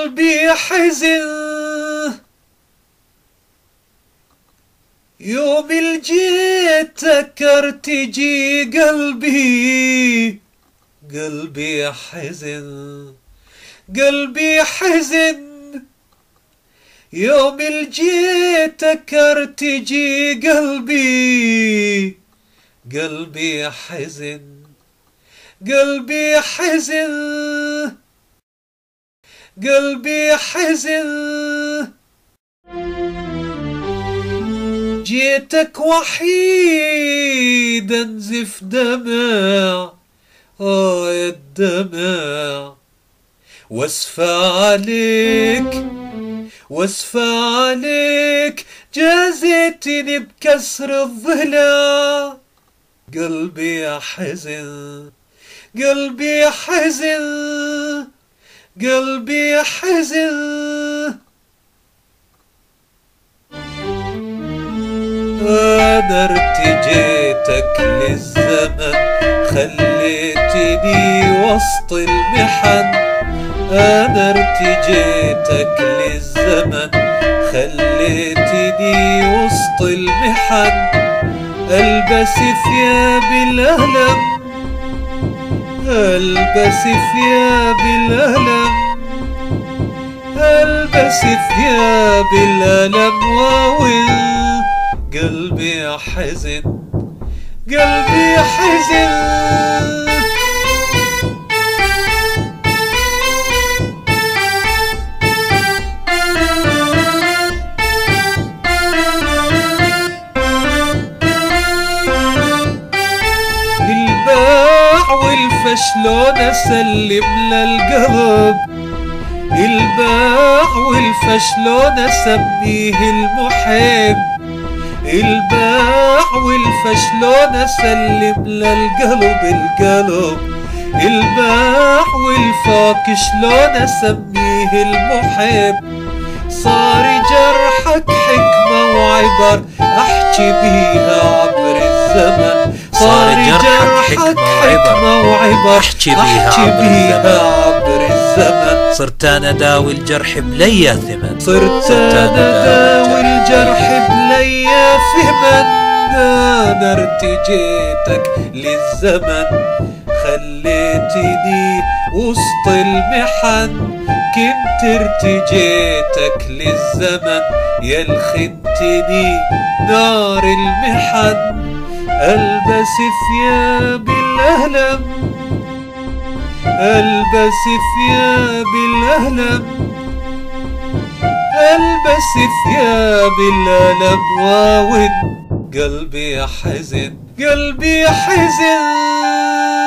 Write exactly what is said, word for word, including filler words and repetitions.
قلبي حزن يوم الجيتك ارتجي قلبي. قلبي حزن قلبي حزن يوم الجيتك ارتجي قلبي. قلبي حزن قلبي حزن قلبي حزن. جيتك وحيد انزف دمع آه يا الدمع، واسفى عليك واسفى عليك جازيتني بكسر الضلع. قلبي حزن قلبي حزن قلبي حزن. أنا ارتجيتك للزمن خليتني وسط المحن. أنا ارتجيتك للزمن خليتني وسط المحن. ألبس ثياب الألم ألبس ثياب الألم ألبس ثياب الألم وأول. قلبي حزن قلبي حزن. الباع والفا شلون اسلم للقلب. الباع والفا شلون اسميه المحب. الباع والفا شلون اسلم للقلب القلب. الباع والفاك شلون اسميه المحب. صار جرحك حكمة وعبر احكي بيها عبر الزمن. صار جرحك حكمة وعبر احكي بيها عبر الزمن. صرت انا داوي الجرح بليا ثمن. صرت انا داوي الجرح بليا ثمن. انا ارتجيتك للزمن خليتني وسط المحن. كنت ارتجيتك للزمن يا خنتني نار المحن. ألبس ثياب الألم ألبس ثياب الألم ألبس ثياب الألم واود. قلبي حزن قلبي حزن.